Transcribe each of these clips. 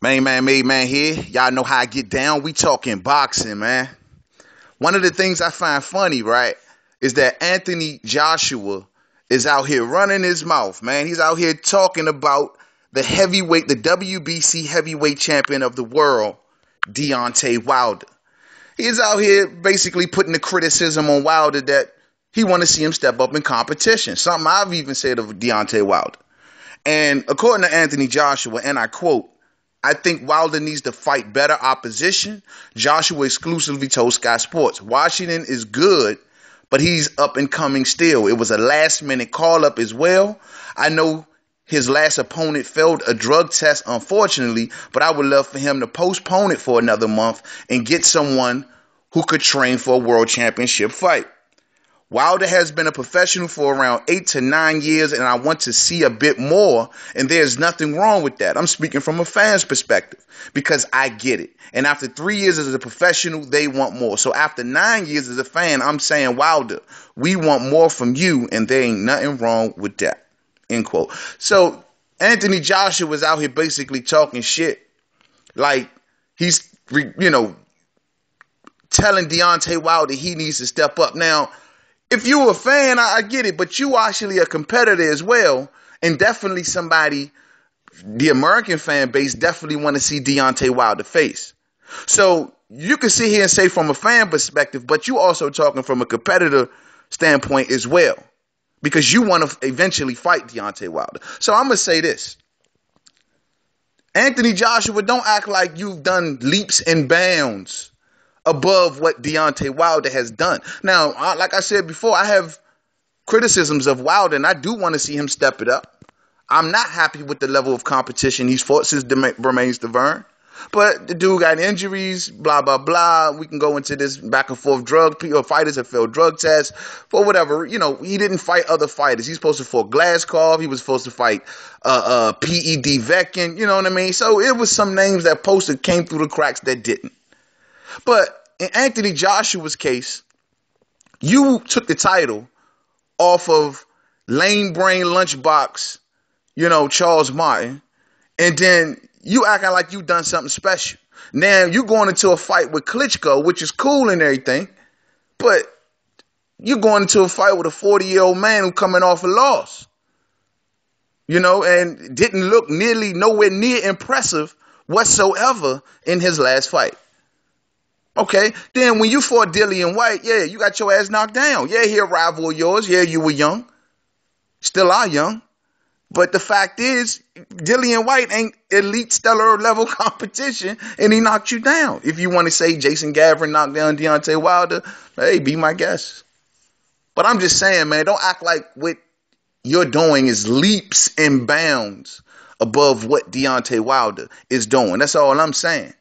Main man, made man here. Y'all know how I get down. We talking boxing, man. One of the things I find funny, right, is that Anthony Joshua is out here running his mouth, man. He's out here talking about the WBC heavyweight champion of the world, Deontay Wilder. He's out here basically putting the criticism on Wilder that he want to see him step up in competition. Something I've even said of Deontay Wilder. And according to Anthony Joshua, and I quote, I think Wilder needs to fight better opposition. Joshua exclusively told Sky Sports. Washington is good, but he's up and coming still. It was a last minute call up as well. I know his last opponent failed a drug test, unfortunately, but I would love for him to postpone it for another month and get someone who could train for a world championship fight. Wilder has been a professional for around 8 to 9 years, and I want to see a bit more, and there's nothing wrong with that. I'm speaking from a fan's perspective because I get it. And after 3 years as a professional, they want more. So after 9 years as a fan, I'm saying, Wilder, we want more from you, and there ain't nothing wrong with that. End quote. So Anthony Joshua was out here basically talking shit. Like he's, telling Deontay Wilder he needs to step up. Now, if you're a fan, I get it, but you actually a competitor as well, and definitely somebody, the American fan base definitely want to see Deontay Wilder face. So you can sit here and say from a fan perspective, but you also talking from a competitor standpoint as well, because you want to eventually fight Deontay Wilder. So I'm going to say this. Anthony Joshua, don't act like you've done leaps and bounds above what Deontay Wilder has done. Now, like I said before, I have criticisms of Wilder, and I do want to see him step it up. I'm not happy with the level of competition he's fought since Bermane Stiverne. But the dude got injuries, blah, blah, blah. We can go into this back and forth fighters have failed drug tests, for whatever. He didn't fight other fighters. He's supposed to fight Glasgow. He was supposed to fight PED Vekin. You know what I mean? So it was some names that came through the cracks that didn't. But in Anthony Joshua's case, you took the title off of lame brain lunchbox, Charles Martin, and then you acting like you done something special. Now you going into a fight with Klitschko, which is cool and everything, but you going into a fight with a 40-year-old man who coming off a loss, and didn't look nowhere near impressive whatsoever in his last fight. Okay, then when you fought Dillian White, yeah, you got your ass knocked down. Yeah, he a rival of yours. Yeah, you were young. Still are young. But the fact is, Dillian White ain't elite stellar level competition, and he knocked you down. If you want to say Jason Gavin knocked down Deontay Wilder, hey, be my guest. But I'm just saying, man, don't act like what you're doing is leaps and bounds above what Deontay Wilder is doing. That's all I'm saying.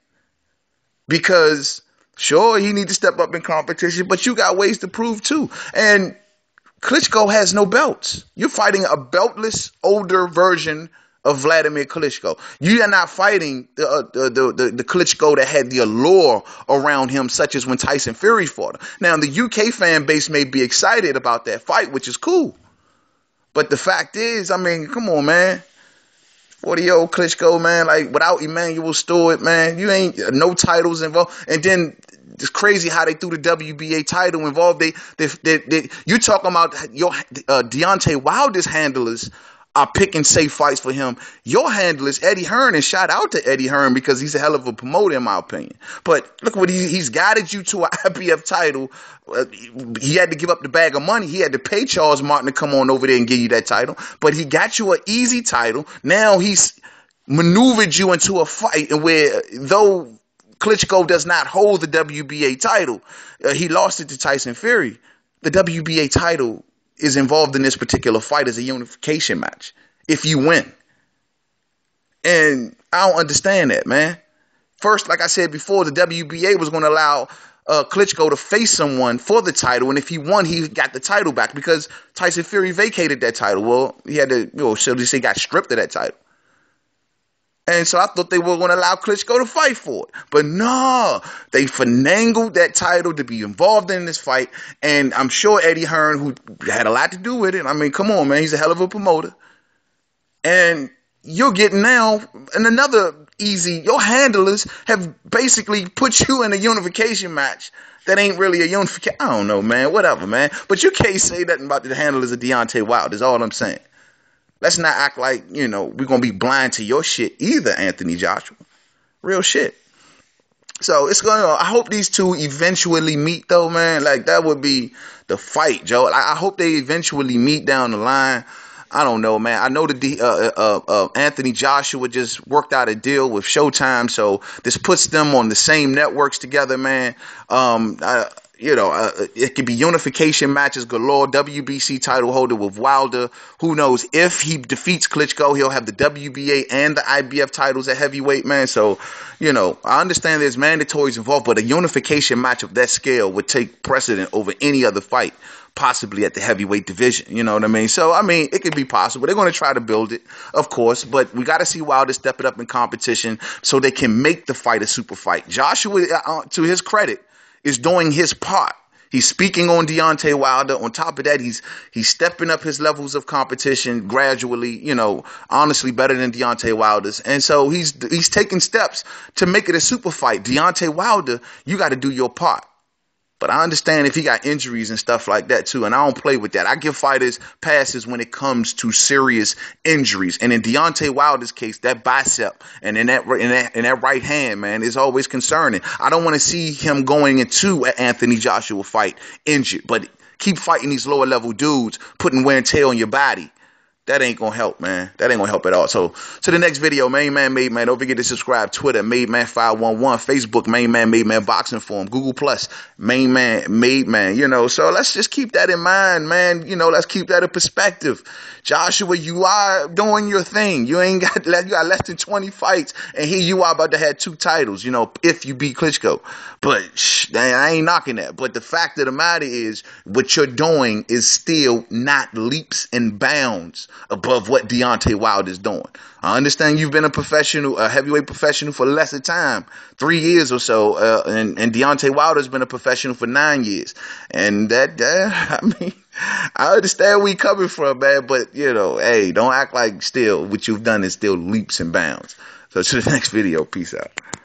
Because sure, he need to step up in competition, but you got ways to prove too. And Klitschko has no belts. You're fighting a beltless, older version of Vladimir Klitschko. You are not fighting the Klitschko that had the allure around him, such as when Tyson Fury fought him. Now, the UK fan base may be excited about that fight, which is cool. But the fact is, I mean, come on, man. 40-year-old Klitschko, man, like without Emmanuel Stewart, man, you ain't no titles involved. And then it's crazy how they threw the WBA title involved. You talking about your Deontay Wilder's handlers are picking safe fights for him. Your handlers, Eddie Hearn, and shout out to Eddie Hearn because he's a hell of a promoter in my opinion. But look what he's guided you to an IBF title. He had to give up the bag of money. He had to pay Charles Martin to come on over there and give you that title. But he got you an easy title. Now he's maneuvered you into a fight where though Klitschko does not hold the WBA title, he lost it to Tyson Fury. The WBA title is involved in this particular fight as a unification match if you win. And I don't understand that, man. First, like I said before, the WBA was going to allow Klitschko to face someone for the title, and if he won, he got the title back because Tyson Fury vacated that title. Well, he had to, so they say got stripped of that title. And so I thought they were going to allow Klitschko to fight for it. But no, they finagled that title to be involved in this fight. And I'm sure Eddie Hearn, who had a lot to do with it, I mean, come on, man, he's a hell of a promoter. And you're getting now in another easy. Your handlers have basically put you in a unification match that ain't really a unification. I don't know, man. Whatever, man. But you can't say nothing about the handlers of Deontay Wilder. Is all I'm saying. Let's not act like, we're going to be blind to your shit either, Anthony Joshua. Real shit. So I hope these two eventually meet though, man. Like that would be the fight, Joe. I hope they eventually meet down the line. I don't know, man. I know Anthony Joshua just worked out a deal with Showtime, so this puts them on the same networks together, man. It could be unification matches galore. WBC title holder with Wilder. Who knows if he defeats Klitschko, he'll have the WBA and the IBF titles at heavyweight, man. So, I understand there's mandatories involved, but a unification match of that scale would take precedent over any other fight, possibly at the heavyweight division. You know what I mean? So, it could be possible. They're going to try to build it, of course, but we got to see Wilder step it up in competition so they can make the fight a super fight. Joshua, to his credit, is doing his part. He's speaking on Deontay Wilder. On top of that, he's stepping up his levels of competition gradually, honestly better than Deontay Wilder's. And so he's taking steps to make it a super fight. Deontay Wilder, you got to do your part. But I understand if he got injuries and stuff like that too, and I don't play with that. I give fighters passes when it comes to serious injuries. And in Deontay Wilder's case, that bicep and in that right hand, man, is always concerning. I don't want to see him going into an Anthony Joshua fight injured, but keep fighting these lower level dudes, putting wear and tear on your body. That ain't gonna help, man. That ain't gonna help at all. So to the next video, Main Man, Made Man. Don't forget to subscribe. Twitter, Made Man 511. Facebook, Main Man, Made Man Boxing Forum. Google Plus, Main Man, Made Man. So let's just keep that in mind, man. Let's keep that in perspective. Joshua, you are doing your thing. You got less than 20 fights, and here you are about to have 2 titles. If you beat Klitschko. But I ain't knocking that. But the fact of the matter is, what you're doing is still not leaps and bounds above what Deontay Wilder is doing. I understand you've been a heavyweight professional for less of time, 3 years or so, and Deontay Wilder's been a professional for 9 years. And I understand where you're coming from, man, but, hey, don't act like still what you've done is still leaps and bounds. So to the next video, peace out.